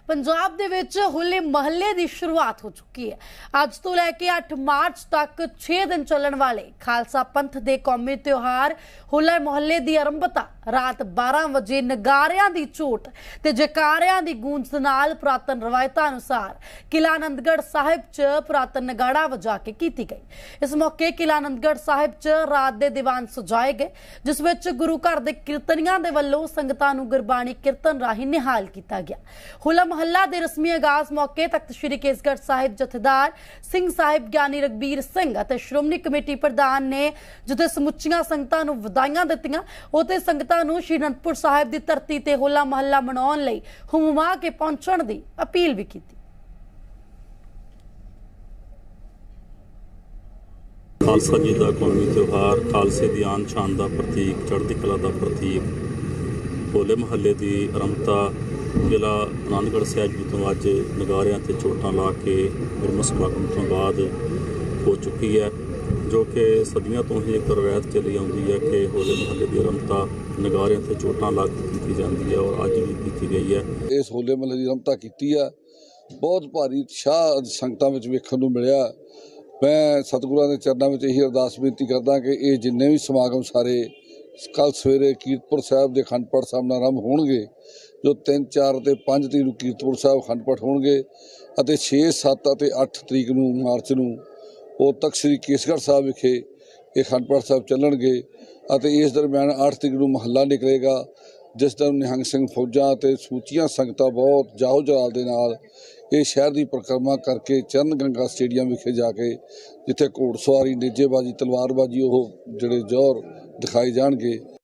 पंजाब दे विच होले महल्ले की शुरुआत हो चुकी है। अज तो लैके 8 मार्च तक 6 दिन चलण वाले खालसा पंथ के कौमी त्योहार होले महल्ले की आरंभता रात 12 बजे नगारियां की झोट ते जयकारियां की गूंज दे नाल पुरातन रवायतां अनुसार किला आनंदगढ़ साहिब च पुरातन नगाड़ा वजा के की गई। इस मौके किला आनंदगढ़ साहिब च रात के दीवान सजाए गए, जिस विच गुरु घर के कीर्तनियां दे वल्लों संगतां नूं गुरबाणी कीर्तन राही निहाल किया गया। होला महल्ला के रस्मी आगाज मौके तख्त श्री केसगढ़ साहिब जथेदार सिंह साहिब ज्ञानी रघबीर सिंह और श्रोमणी कमेटी प्रधान ने जिथे समुचियां संगतां नूं वधाइयां दित्तियां, उत्थे संगतां नूं श्री अनंदपुर साहिब की धरती ते होला महल्ला मनाउण लई हुमा के पहुंचण की अपील भी की। खालसा जी का कौमी त्यौहार, खालसे की आन शान का प्रतीक, चढ़ती कला का प्रतीक, होले महल्ले की आरंभता किला आनंदगढ़ साहिब जी तो अज नगारियां ते चोटां ला के गुरमत समागम तो बाद हो चुकी है, जो कि सदियों तो ही एक रवायत चली आती है कि होले महल्ले की आरंभता नगारियां ते चोटां ला के की जाती है और अज भी की गई है। इस होले महल्ले की आरंभता की है, बहुत भारी उत्साह संगतां विच वेखण नूं मिलिया। मैं सतगुरां दे चरणों में यही अरदास बेनती करदा कि ये जिन्ने भी समागम सारे कल सवेरे कीरतपुर साहब के अखंड पाठ साहब नाल आरंभ होणगे, जो 3, 4 ते 5 तरीक नूं कीरतपुर साहब अखंड पाठ होणगे अते 6, 7 ते 8 तरीक नूं मार्च नूं वो तख्त श्री केसगढ़ साहब विखे अखंड पाठ साहब चलणगे अते इस दरम्यान 8 तरीक नूं महल्ला निकलेगा, जिस दिन निहंग सिंह फौजां ते सूचियां संगतां बहुत जाहो जलाल दे नाल ये शहर की परिक्रमा करके चरण गंगा स्टेडियम विखे जाके जिथे घोड़सवारी, नेजेबाजी, तलवारबाजी वो जिहड़े जोर दिखाए जाणगे।